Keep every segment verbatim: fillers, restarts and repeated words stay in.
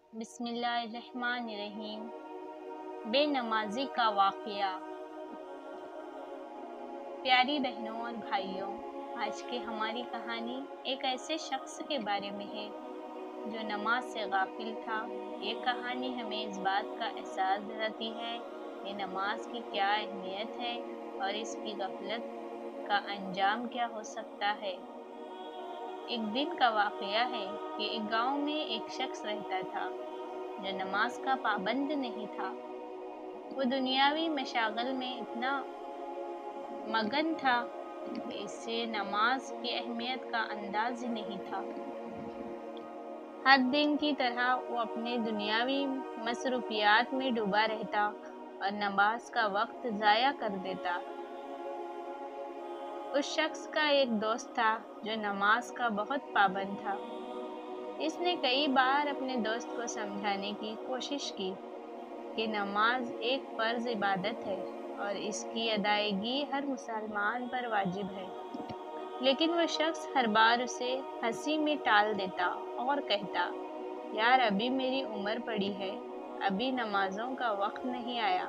بسم اللہ الرحمن الرحیم۔ بے نمازی کا واقعہ۔ پیاری بہنوں اور بھائیوں، آج کی ہماری کہانی ایک ایسے شخص کے بارے میں ہے جو نماز سے غافل تھا۔ یہ کہانی ہمیں اس بات کا احساس دلاتی ہے کہ نماز کی کیا اہمیت ہے اور اس کی غفلت کا انجام کیا ہو سکتا ہے۔ ایک دن کا واقعہ ہے کہ ایک گاؤں میں ایک شخص رہتا تھا جو نماز کا پابند نہیں تھا۔ وہ دنیاوی مشاغل میں اتنا مگن تھا کہ اسے نماز کی اہمیت کا انداز ہی نہیں تھا۔ ہر دن کی طرح وہ اپنے دنیاوی مصروفیات میں ڈوبا رہتا اور نماز کا وقت ضائع کر دیتا۔ اس شخص کا ایک دوست تھا جو نماز کا بہت پابند تھا۔ اس نے کئی بار اپنے دوست کو سمجھانے کی کوشش کی کہ نماز ایک فرض عبادت ہے اور اس کی ادائیگی ہر مسلمان پر واجب ہے، لیکن وہ شخص ہر بار اسے ہنسی میں ٹال دیتا اور کہتا، یار ابھی میری عمر پڑی ہے، ابھی نمازوں کا وقت نہیں آیا۔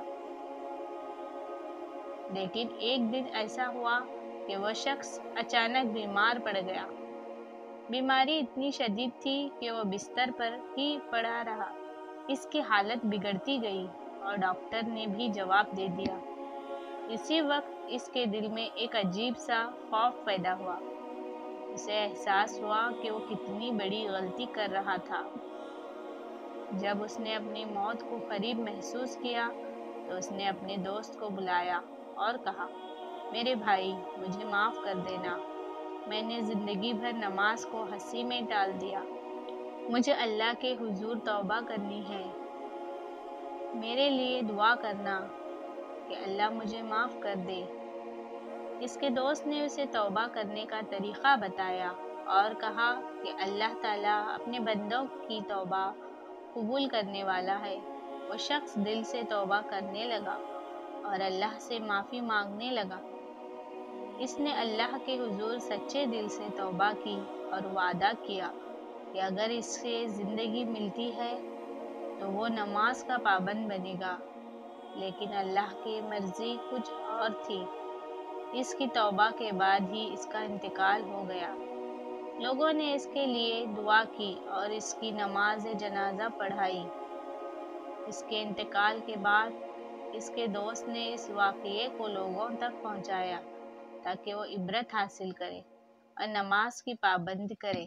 لیکن ایک دن ایسا ہوا کہ وہ شخص اچانک بیمار پڑ گیا۔ بیماری اتنی شدید تھی کہ وہ بستر پر ہی پڑا رہا۔ اس کی حالت بگڑتی گئی اور ڈاکٹر نے بھی جواب دے دیا۔ اسی وقت اس کے دل میں ایک عجیب سا خوف پیدا ہوا۔ اسے احساس ہوا کہ وہ کتنی بڑی غلطی کر رہا تھا۔ جب اس نے اپنی موت کو قریب محسوس کیا تو اس نے اپنے دوست کو بلایا اور کہا، میرے بھائی، مجھے معاف کر دینا، میں نے زندگی بھر نماز کو ہنسی میں ٹال دیا۔ مجھے اللہ کے حضور توبہ کرنی ہے۔ میرے لیے دعا کرنا کہ اللہ مجھے معاف کر دے۔ اس کے دوست نے اسے توبہ کرنے کا طریقہ بتایا اور کہا کہ اللہ تعالیٰ اپنے بندوں کی توبہ قبول کرنے والا ہے۔ وہ شخص دل سے توبہ کرنے لگا اور اللہ سے معافی مانگنے لگا۔ اس نے اللہ کے حضور سچے دل سے توبہ کی اور وعدہ کیا کہ اگر اس سے زندگی ملتی ہے تو وہ نماز کا پابند بنے گا، لیکن اللہ کی مرضی کچھ اور تھی۔ اس کی توبہ کے بعد ہی اس کا انتقال ہو گیا۔ لوگوں نے اس کے لیے دعا کی اور اس کی نماز جنازہ پڑھائی۔ اس کے انتقال کے بعد اس کے دوست نے اس واقعے کو لوگوں تک پہنچایا تاکہ وہ عبرت حاصل کرے اور نماز کی پابندی کرے۔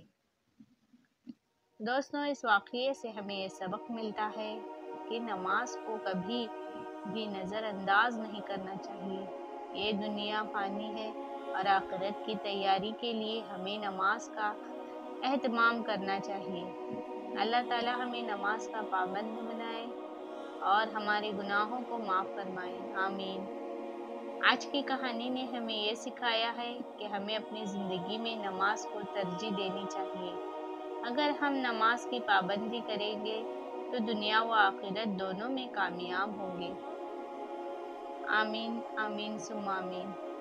دوستوں، اس واقعے سے ہمیں یہ سبق ملتا ہے کہ نماز کو کبھی بھی نظر انداز نہیں کرنا چاہیے۔ یہ دنیا فانی ہے اور آخرت کی تیاری کے لیے ہمیں نماز کا اہتمام کرنا چاہیے۔ اللہ تعالی ہمیں نماز کا پابند بنائے اور ہمارے گناہوں کو معاف فرمائے، آمین۔ آج کی کہانی نے ہمیں یہ سکھایا ہے کہ ہمیں اپنی زندگی میں نماز کو ترجیح دینی چاہیے۔ اگر ہم نماز کی پابندی کریں گے تو دنیا و آخرت دونوں میں کامیاب ہوں گے۔ آمین، آمین ثم آمین۔